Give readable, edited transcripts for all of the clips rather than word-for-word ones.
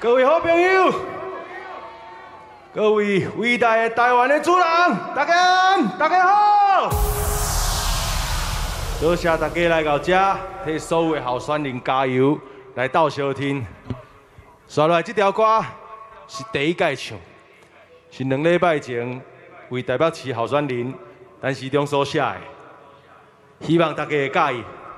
各位好朋友，各位伟大的台湾的主人，大家好！多谢大家来到这，替所有的候选人加油，来斗相听。刷来这条歌是第一届唱，是2礼拜前为台北市候选人陈时中所写的，希望大家会介意。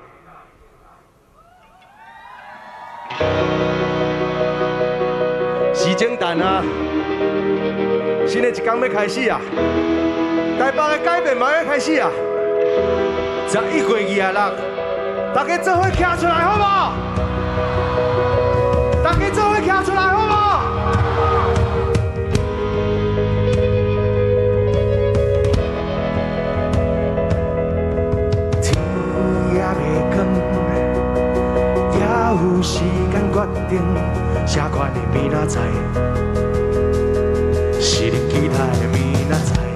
时间等啊，新的一天要开始啊，台北的改变嘛要开始啊。11月26，大家做伙站出来好不好？大家做伙站出来好不好？天也未光，也有时间决定。 谁款的明仔载，是恁期待的明仔载。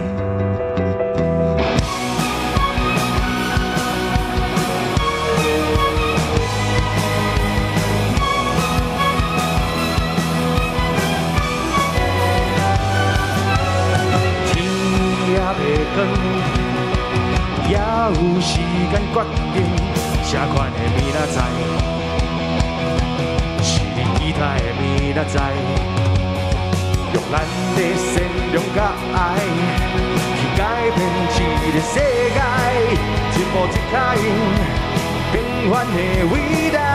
天也未光，也有时间决定，谁款的明仔载。 期待的明仔载，用咱的善良甲爱，去改变这个世界，一步一脚印，平凡的未来。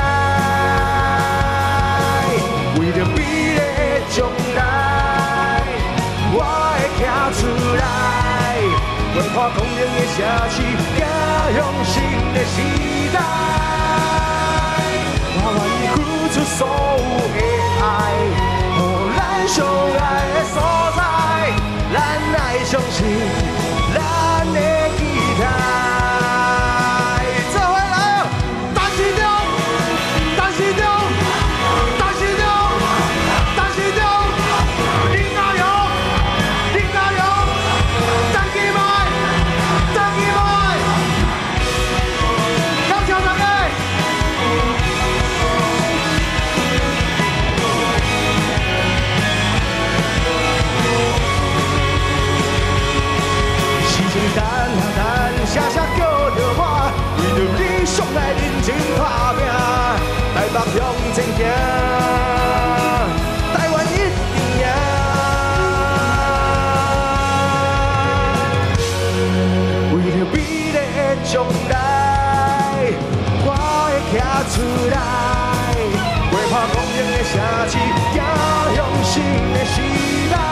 为了美丽的将来，我会站出来，挥破公平的城市，走向新的时代。我愿意付出所有。 相爱的所在，咱爱相信咱的期待。做伙来，陈时中，陈时中，陈时中，陈时中，你加油，你加油，站起来，站起来，感谢大家。 声声叫着我，为着理想来认真打拼，台北向前行，台湾一定赢。为了美丽的将来，我会站出来，挥破公平的城市，走向新的时代。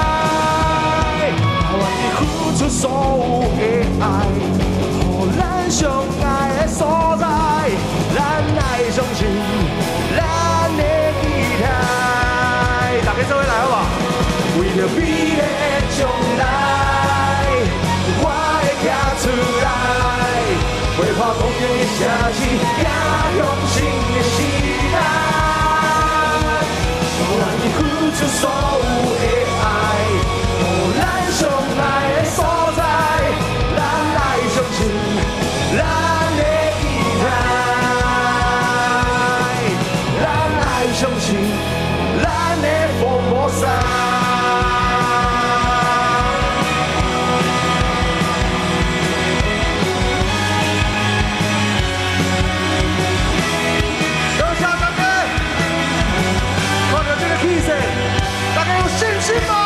我愿意付出所有的爱。 咱相爱的所在，咱爱相信咱的期待。大家做伙来好不好？为了美丽的将来，我会站出来，挥破公平的城市，走向新的时代。我愿意付出所有的爱，咱相爱的所在，咱爱相信。 咱的期待，咱爱相信，咱的福摩萨。多谢大家，看到这个气势，大家有信心吗？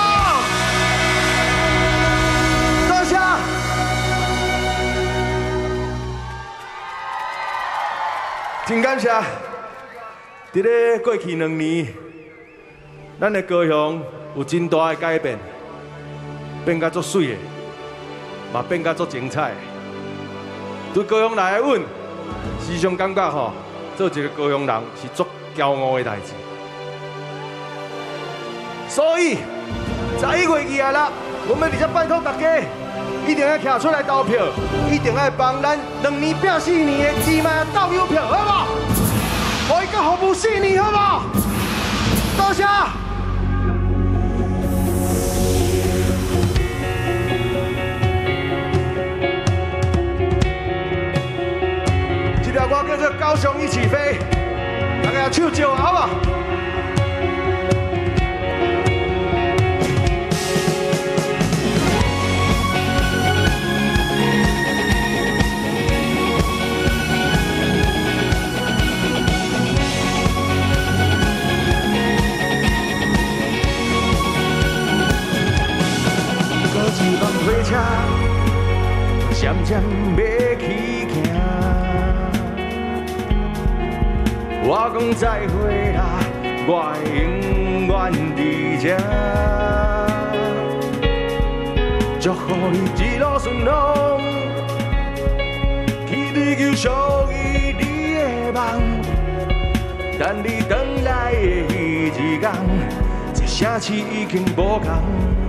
真感谢，伫咧过去2年，咱的高雄有真大的改变，变甲足水的，嘛变甲足精彩。对高雄来阮，时常感觉吼，做一个高雄人是足骄傲的代志。所以11月26，我们直接拜托大家，一定要站出来投票，一定要帮咱2年拼4年的芝麻投邮票，好不好？我一个服务4年，好不好？多谢。这条歌叫做《高雄一起飞》，大家手招好不好？ 车，渐渐要起行。我讲再会啦，我会永远伫这。祝福你一路顺风，去追求属于你的梦。等你回来的迄一天，这城市已经无同。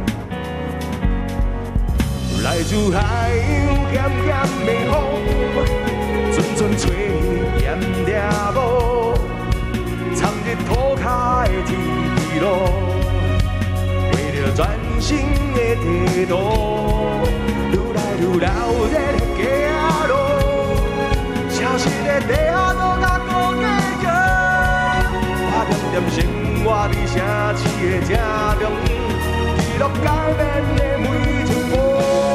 来自海洋咸咸的风，阵阵吹炎热无，藏入土骹的铁路，为着全新的地图，愈来愈了热的街路，消失的地下路甲高架桥，我点点生活伫城市的正中，记录改变的每一步。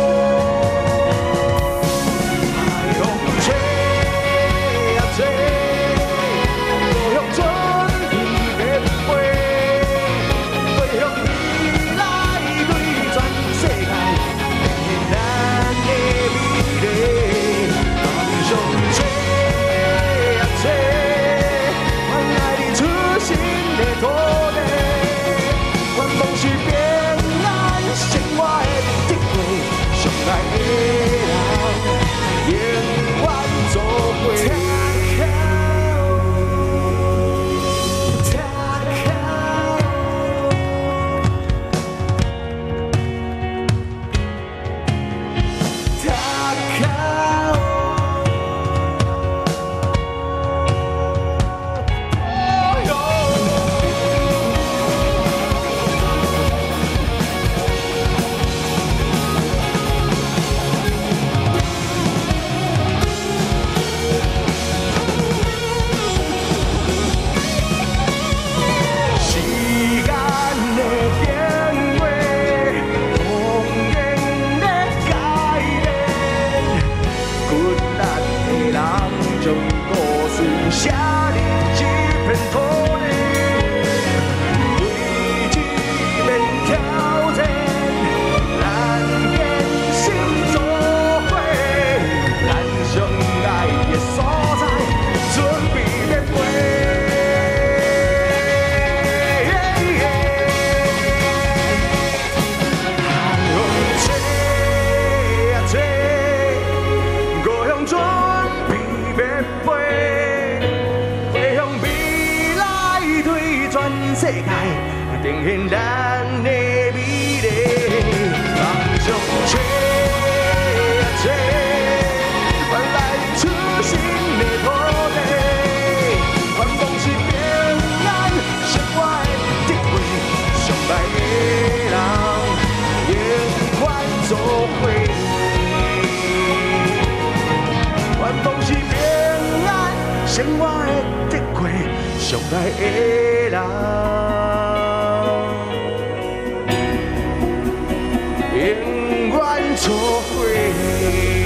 世界定现咱的美丽，梦想找啊找，换来出新的土地，愿望是平安生活的智慧，上爱的人永远做伙。愿望是平安生活的智慧，上爱的人。永远做伙。